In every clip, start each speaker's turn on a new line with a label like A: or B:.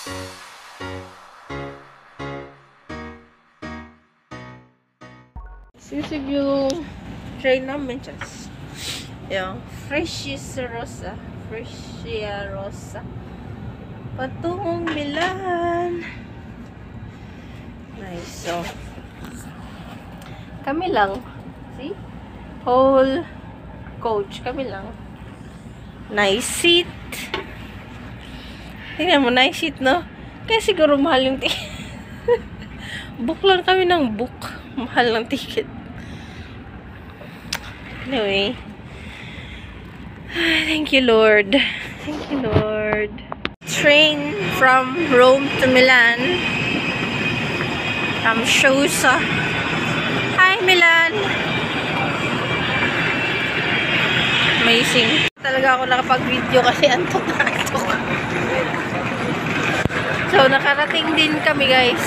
A: Sisig yung train namin. Yung Freshia Rosa. Freshia Rosa. Patungong Milan. Nice. So, kami lang. See? Whole coach. Kami lang. Nice seat. Tingnan mo, nice seat, no? Kaya siguro mahal yung ticket. Book lang kami ng book. Mahal ng ticket. Anyway. Thank you, Lord. Thank you, Lord. Train from Rome to Milan. From Shosa. Hi, Milan! Amazing. Talaga ako nakapag-video kasi antok na antok. So, nakarating din kami, guys.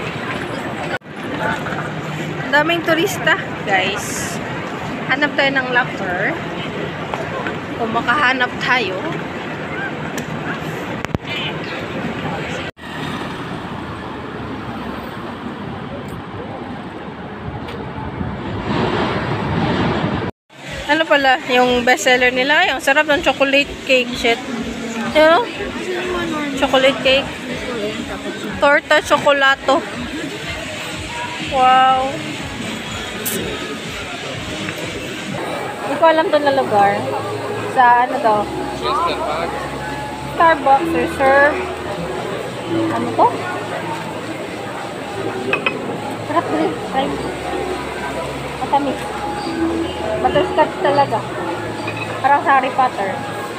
A: Daming turista, guys. Hanap tayo ng locker. Kung makahanap tayo. Ano pala, yung bestseller nila, yung sarap ng chocolate cake shit. You know? Chocolate cake. Torta chocolato. Wow. Hindi ko alam doon na lugar. Sa ano to? Starbucks reserve. Ano to? Sarap din. Try. Matamis. Butterscotch talaga. Parang sa Harry Potter.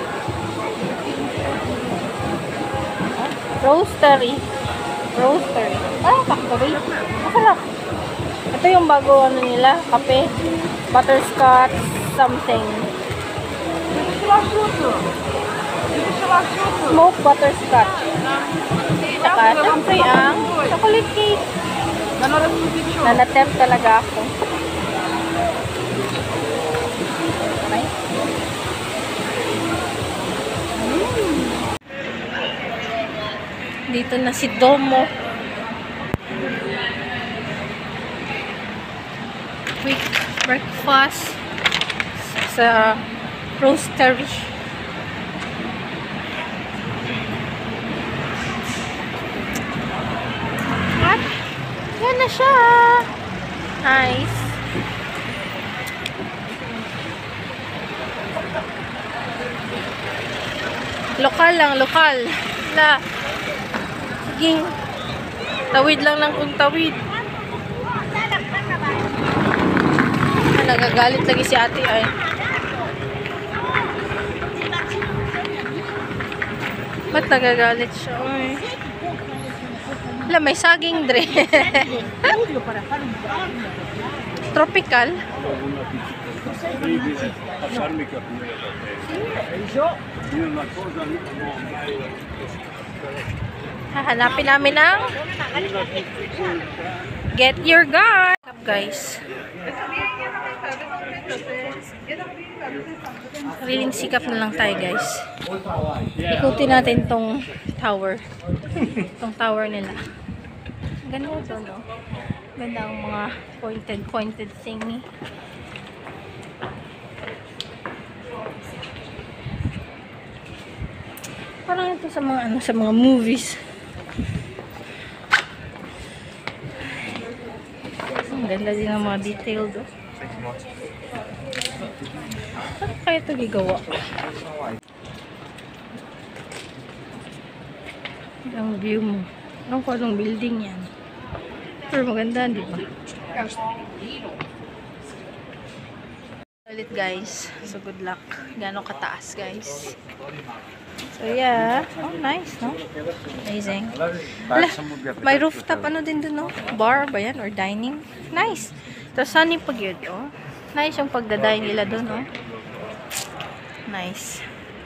A: Roastery. Roastery. Ah, factory. Masarap. Ito yung bago ano nila. Kape. Butterscotch something. Smoked butterscotch. Saka, syempre ang chocolate cake. Nanatempt talaga ako. Dito na si Duomo. Quick breakfast sa Roastery. At yan na siya. Nice. Lokal lang, lokal. La. Sige. Tawid lang ng kung tawid. Nagagalit lagi si ate ay. Ba't nagagalit siya? Ay. Wala, may saging dre. Tropical. Hahanapin namin ang Get Your Gun. Guys. Sariling sikap na lang tayo, guys. Ikutin natin tong tower. Tong tower nila. Ganda ito, no? Ganda ang mga pointed thingy. Parang ito sa mga sa mga movies. Ang ganda din ang mga detailed, oh. Saan kaya ito gigawa? Ang view mo. Anong ko anong building yan? Pero maganda, di ba? Ulit, guys. So, good luck. Gano'ng kataas, guys. So, yeah. Oh, nice, no? Amazing. Ala, may rooftop, ano din dun, no? Bar ba yan? Or dining? Nice. So, sunny pag yun, oh. Nice yung pagdadayin nila dun, no? Nice.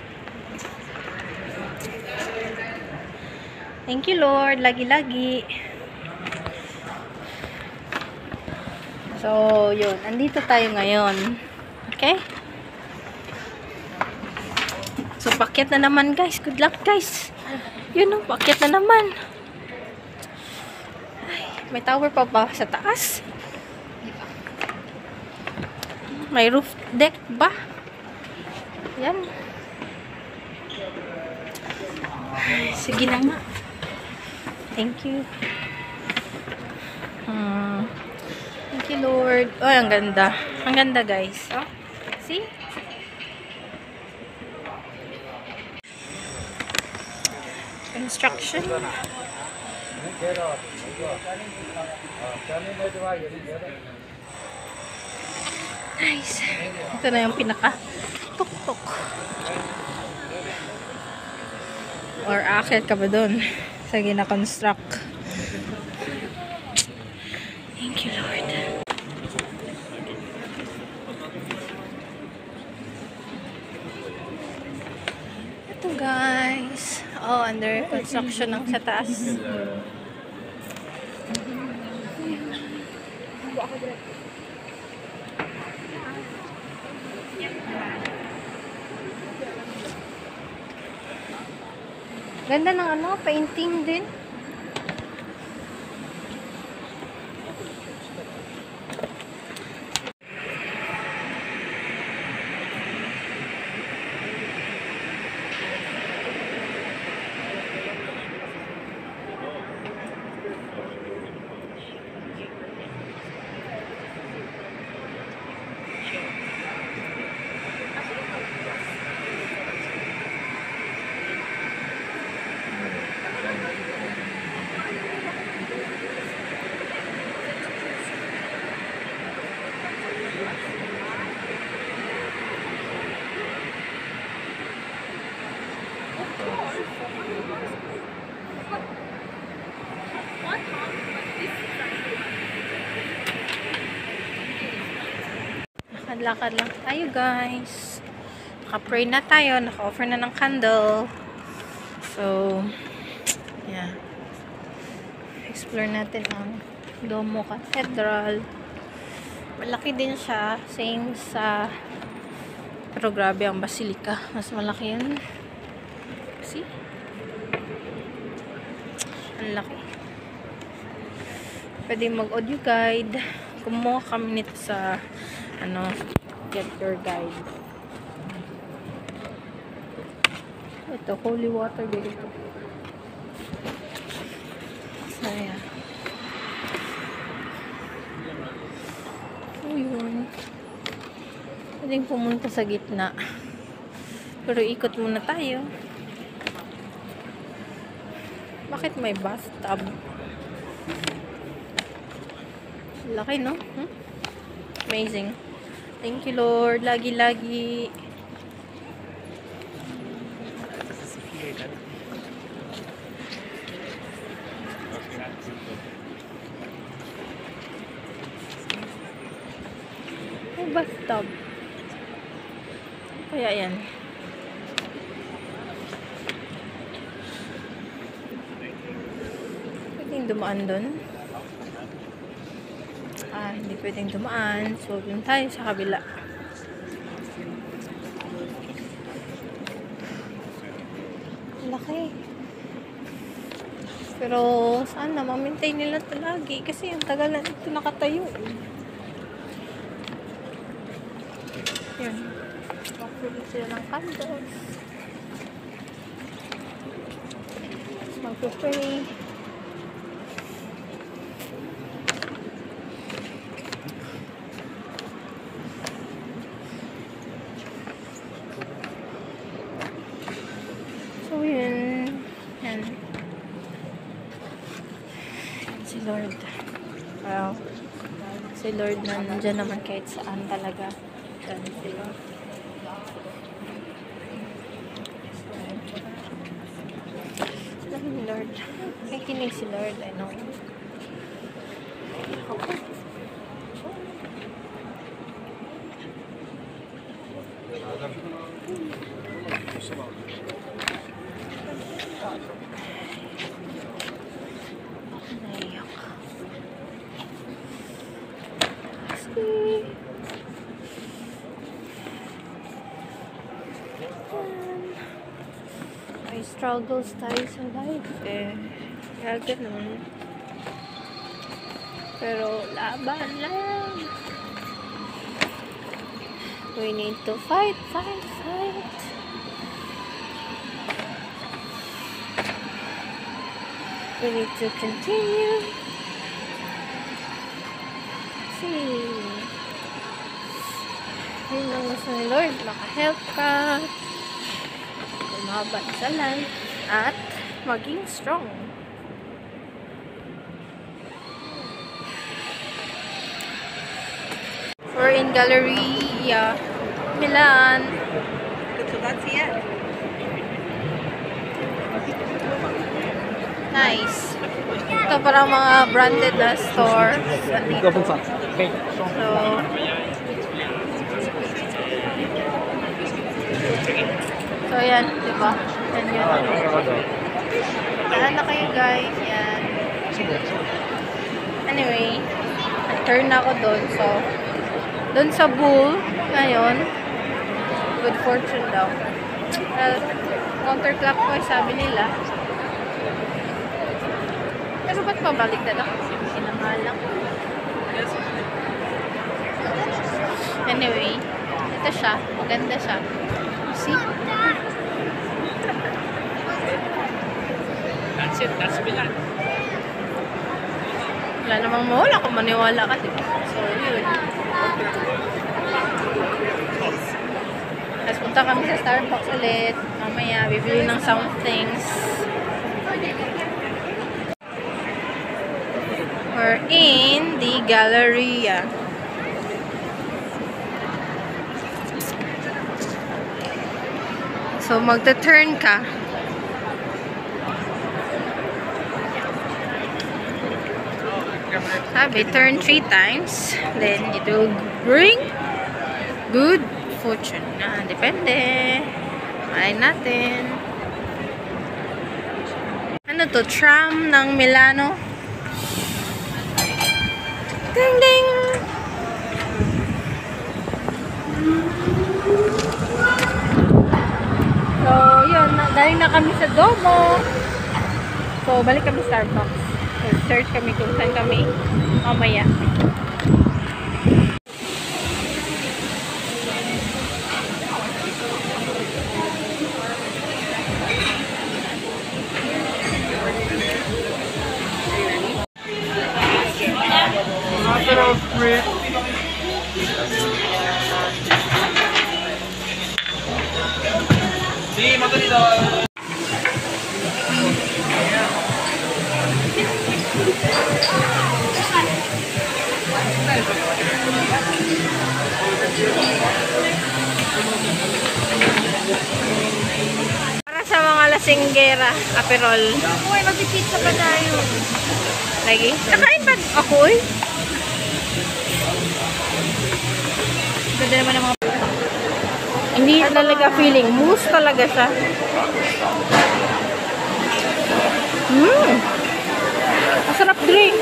A: Thank you, Lord. Lagi-lagi. So, yun. Andito tayo ngayon. Okay? So, pakyat na naman, guys. Good luck, guys. Yun o, paakyat na naman. Ay, may tower pa ba sa taas? May roof deck ba? Yan. Sige na nga. Thank you. Thank you, Lord. Oh, ang ganda. Ang ganda, guys. Oh, see? Construction. Nice. Ito na yung pinaka tuk-tuk. Or akit ka ba dun? Sa gina-construct. Thank you, Lord. Ito, guys. Oh, under construction ng sa taas. Ganda ng ano, painting din. Lakad lang tayo, guys. Naka-pray na tayo. Naka-offer na ng candle. So, yeah. Explore natin ang Duomo Cathedral. Malaki din siya. Same sa pero grabe ang Basilica. Mas malaki yun. See? Ang laki. Pwede mag-audio guide. Kumuha kami nito sa ano, get your guide. Ito, holy water dito. So, yeah. So, yun. Pwedeng pumunta sa gitna. Pero ikot muna tayo. Bakit may bathtub? Laki, no? Amazing. Thank you, Lord. Lagi-lagi. May bathtub. Kaya yan. Pwedeng dumaan doon. Hindi pwedeng dumaan. So, dun tayo sa kabila. Laki. Pero, sana ma-maintain nila ito lagi. Kasi, ang tagal na ito nakatayo. Yan. Mag-puli sila ng candles. Mag-pray. Yan. Si Lord. Wow. Si Lord na nandiyan naman kahit saan talaga. Yan si Lord. Lord. May kinig si Lord. I know. Okay. struggles tayo sa life eh. Kaya ganun. Pero laban lang. We need to fight. We need to continue. See. Yun ang gusto ni Lord. Maka-help ka. Lumaban sa life. At maging strong. We're in Galleria, Milan. Nice. Ito parang mga branded na store. So yan, diba? Yan yun. Saan na kayo guys? Yan. Anyway, turn ako doon. So, doon sa bull, ngayon, good fortune daw. Well, counterclockwise sabi nila. Pero ba't pabalik na lang? Sinamalang. Anyway, ito siya. Maganda siya. See? That's it. That's Milan. Wala namang mawala kung maniwala ka. Diba? So, yun. Tapos punta kami sa Starbucks ulit. Mamaya, bibili ng some things. We're in the Galleria. So, magta-turn ka. Sabi, turn 3 times. Then, it will bring good fortune. Depende. Malay natin. Ano to? Tram ng Milano. Ding ding! So, yun. Galing na kami sa Duomo. So, balik kami sa Starbucks. So, search kami kung saan kami mamaya.
B: Sí, motorito.
A: Para sa mga lasinggera, aperol. Uy, magpipizza pa tayo. Lagi? Nakain ba ako eh? Ganda naman ang mga... Hindi talaga feeling. Mousse talaga siya. Masarap drink.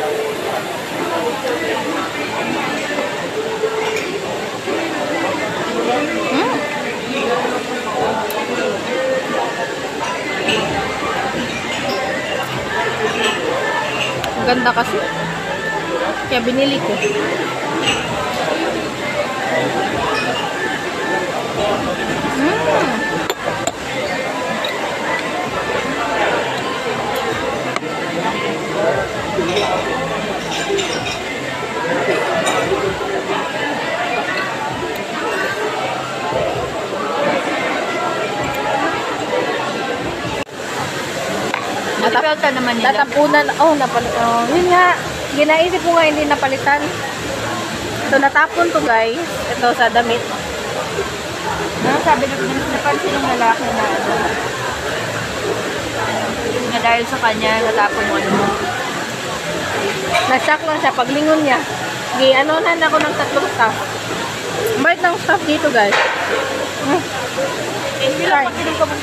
A: Ang ganda kasi. Kaya binili ko.
C: Natapalta naman nila.
A: Tatapunan. Oh, napalitan. Oh, yun nga. Ginaisip ko nga hindi napalitan. So, natapon to guys. Ito sa damit.
C: Ano sabi na napansin ng lalaki na ano? Na dahil sa kanya, natapon mo ano.
A: Na-shock lang siya. Paglingon niya. Gi-anonan ako ng 3 staff. Ang bait ng staff dito guys.
C: Hindi lang pag-inom ka mo.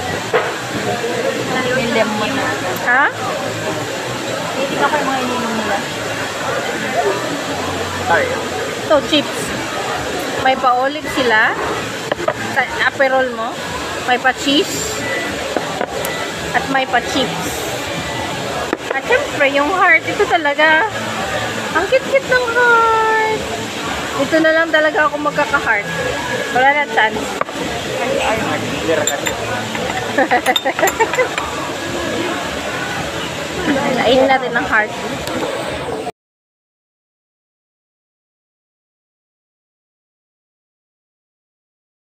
C: May lemon na.
A: Ha?
C: Hindi ka kayo mga ininom nila.
A: So, chips. May pa-olive sila. Sa aperol mo. May pa-cheese. At may pa-chips. At syempre, yung heart, ito talaga. Ang cute-cute ng heart. Ito na lang talaga ako magkaka-heart. Wala na chance. Lain natin ang heart.